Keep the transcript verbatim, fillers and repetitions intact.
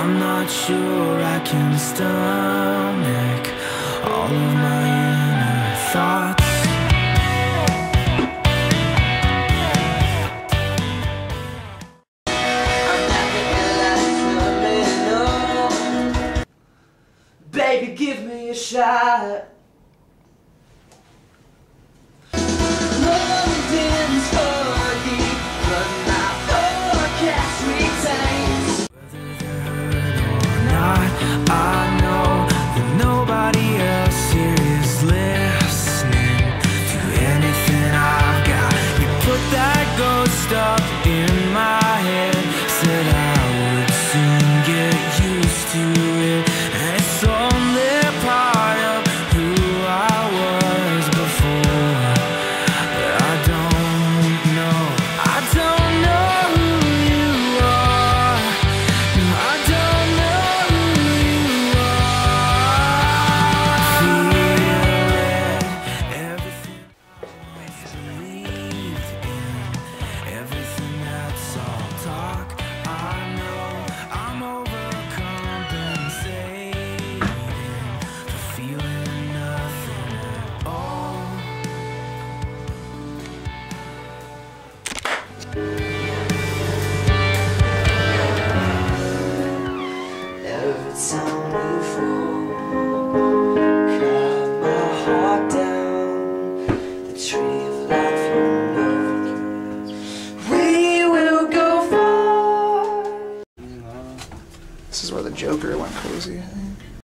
I'm not sure I can stomach all of my inner thoughts. Baby, give me a shot. London's foggy, but my forecast retains. Whether they're hurt or not, I know that nobody else here is listening to anything I've got. You put that ghost up in my head, said I would soon get used to it. And it's only part of who I was before, but I don't know. I don't know who you are. No, I don't know who you are. Feel it, everything I once believed in, everything that's all talk. I know I'm overcompensating for feeling nothing at all. Every time we fall, cut my heart down. The tree of life, you know, we will go far. This is where the Joker went crazy.